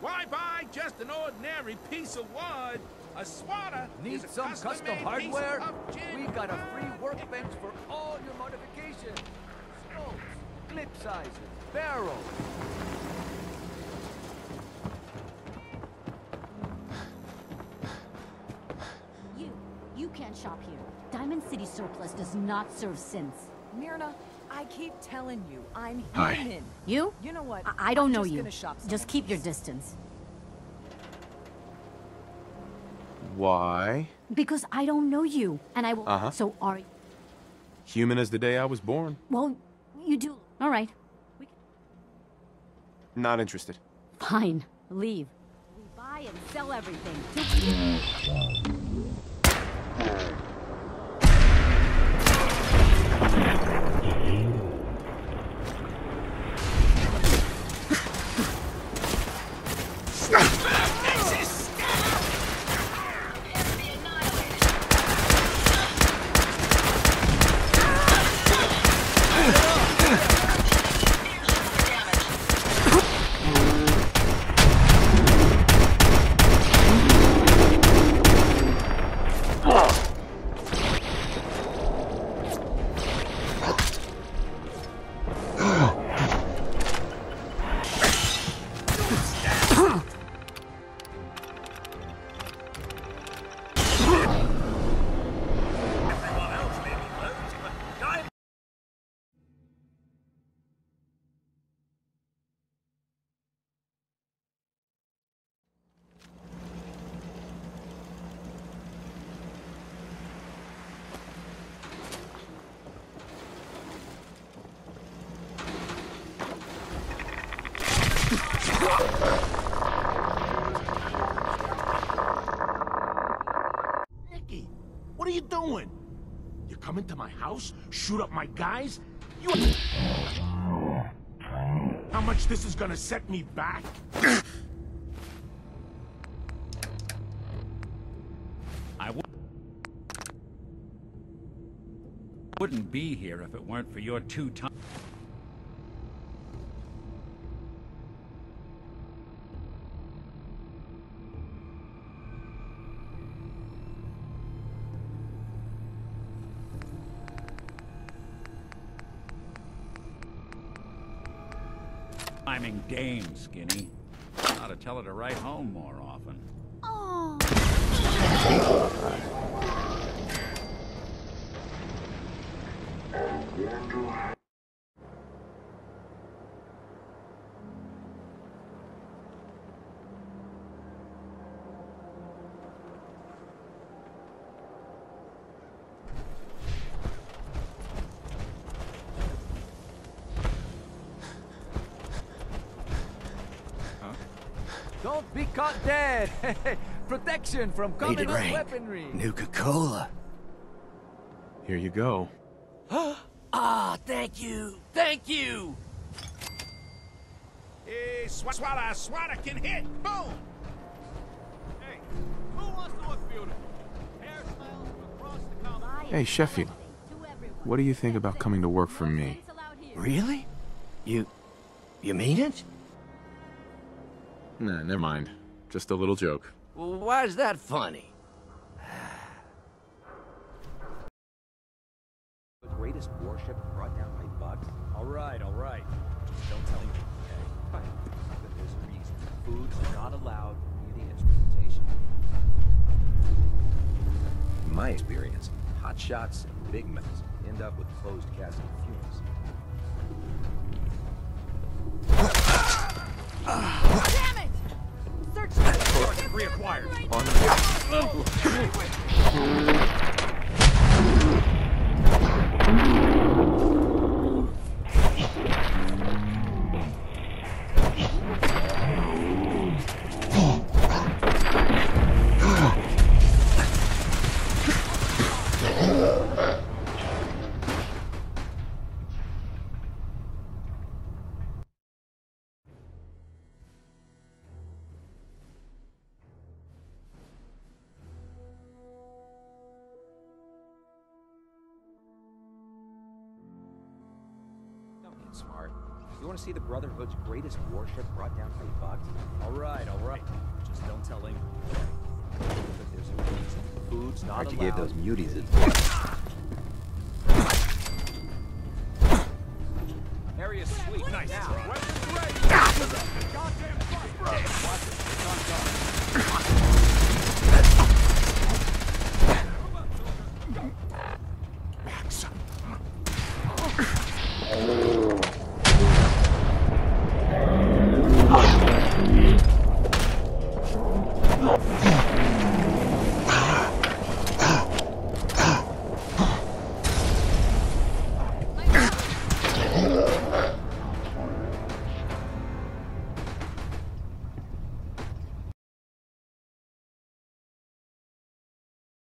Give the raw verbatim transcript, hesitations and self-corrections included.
Bye-bye, just an ordinary piece of wood. A swatter Need is a some custom custom-made hardware? piece of gin We've got a pie. free workbench for all your modifications. Scopes, clip sizes, barrels. You, you can't shop here. Diamond City Surplus does not serve synths. Myrna, I keep telling you, I'm Hi. human. You? You know what? I, I don't I'm know just you. gonna shop Just somewhere keep your else. distance. Why? Because I don't know you, and I will. Uh-huh. So are you? Human as the day I was born. Well, you do. All right. We can... Not interested. Fine. Leave. We buy and sell everything. Nicky, what are you doing? You come into my house, shoot up my guys? You... How much this is gonna set me back? I w wouldn't be here if it weren't for your two times. Timing dame, Skinny. Ought to tell her to write home more often. Oh. Don't be caught dead. Protection from coming up weaponry. Nuka-Cola. Here you go. Ah, thank you. Thank you. Hey, swa swatter, swatter can hit! Boom! Hey, who wants to look beautiful? Hairstyles from across the country. Hey, Sheffield. What do you think about coming to work for me? Really? You... you mean it? Nah, never mind. Just a little joke. Well, why is that funny? The greatest warship brought down by bugs? All right, all right. Just don't tell anyone, okay? Fine. But there's a reason. Food's not allowed near the instrumentation. In my experience, hot shots and big metals end up with closed casket fumes. Damn it! Search the Reacquired. Don't get smart. You want to see the Brotherhood's greatest warship brought down by bugs? All right, all right. Just don't tell anyone. But there's a reason. Food's not Heard you allowed. gave those muties a... Area sweep. Nice Now. try. Weapons ready. Goddamn fuck, bro. Watch it. It's on guard. Max.